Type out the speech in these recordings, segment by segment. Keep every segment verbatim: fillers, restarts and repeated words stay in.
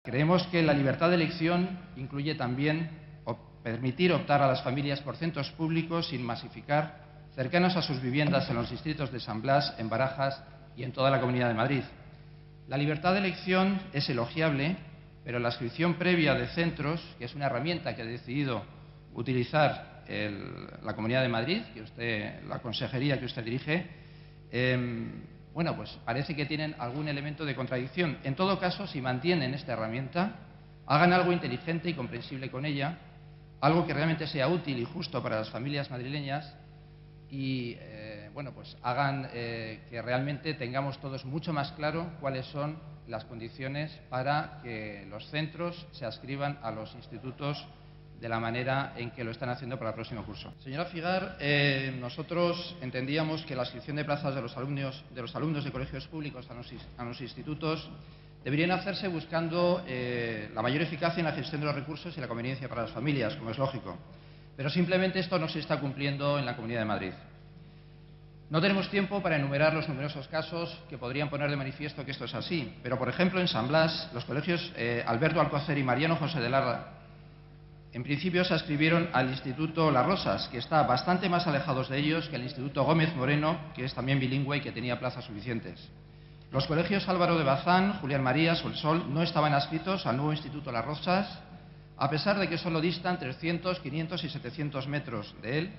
Creemos que la libertad de elección incluye también permitir optar a las familias por centros públicos sin masificar, cercanos a sus viviendas en los distritos de San Blas, en Barajas y en toda la Comunidad de Madrid. La libertad de elección es elogiable, pero la inscripción previa de centros, que es una herramienta que ha decidido utilizar el, la Comunidad de Madrid, que usted, la consejería que usted dirige, eh, bueno, pues parece que tienen algún elemento de contradicción. En todo caso, si mantienen esta herramienta, hagan algo inteligente y comprensible con ella, algo que realmente sea útil y justo para las familias madrileñas y, eh, bueno, pues hagan eh, que realmente tengamos todos mucho más claro cuáles son las condiciones para que los centros se adscriban a los institutos de la manera en que lo están haciendo para el próximo curso. Señora Figar, eh, nosotros entendíamos que la adscripción de plazas de los alumnos de, los alumnos de colegios públicos a los, a los institutos deberían hacerse buscando eh, la mayor eficacia en la gestión de los recursos y la conveniencia para las familias, como es lógico. Pero simplemente esto no se está cumpliendo en la Comunidad de Madrid. No tenemos tiempo para enumerar los numerosos casos que podrían poner de manifiesto que esto es así, pero, por ejemplo, en San Blas, los colegios eh, Alberto Alcocer y Mariano José de Larra, en principio se adscribieron al Instituto Las Rosas, que está bastante más alejados de ellos que el Instituto Gómez Moreno, que es también bilingüe y que tenía plazas suficientes. Los colegios Álvaro de Bazán, Julián Marías o El Sol no estaban adscritos al nuevo Instituto Las Rosas, a pesar de que solo distan trescientos, quinientos y setecientos metros de él.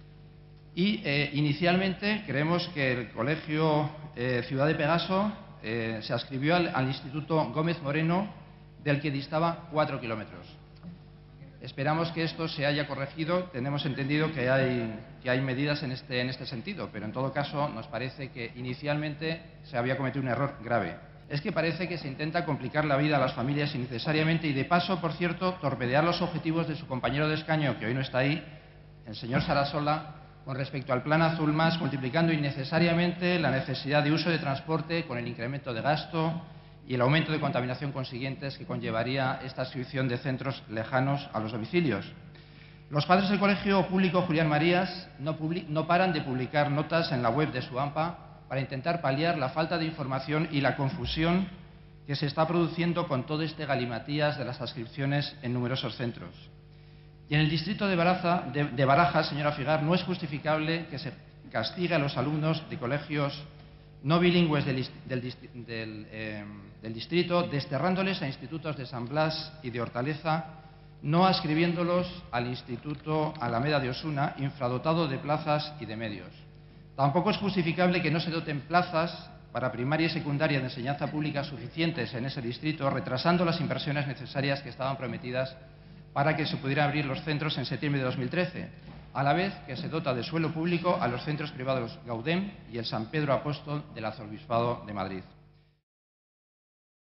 Y eh, inicialmente creemos que el colegio eh, Ciudad de Pegaso eh, se adscribió al, al Instituto Gómez Moreno, del que distaba cuatro kilómetros. Esperamos que esto se haya corregido. Tenemos entendido que hay, que hay medidas en este, en este sentido, pero en todo caso nos parece que inicialmente se había cometido un error grave. Es que parece que se intenta complicar la vida a las familias innecesariamente y, de paso, por cierto, torpedear los objetivos de su compañero de escaño, que hoy no está ahí, el señor Sarasola, con respecto al Plan Azul Más, multiplicando innecesariamente la necesidad de uso de transporte con el incremento de gasto y el aumento de contaminación consiguientes que conllevaría esta adscripción de centros lejanos a los domicilios. Los padres del Colegio Público Julián Marías no, no paran de publicar notas en la web de su AMPA para intentar paliar la falta de información y la confusión que se está produciendo con todo este galimatías de las adscripciones en numerosos centros. Y en el distrito de, Baraza, de, de Barajas, señora Figar, no es justificable que se castigue a los alumnos de colegios no bilingües del, del, del, eh, del distrito, desterrándoles a institutos de San Blas y de Hortaleza, no adscribiéndolos al Instituto Alameda de Osuna, infradotado de plazas y de medios. Tampoco es justificable que no se doten plazas para primaria y secundaria de enseñanza pública suficientes en ese distrito, retrasando las inversiones necesarias que estaban prometidas para que se pudieran abrir los centros en septiembre de dos mil trece, a la vez que se dota de suelo público a los centros privados Gaudem y el San Pedro Apóstol del Arzobispado de Madrid.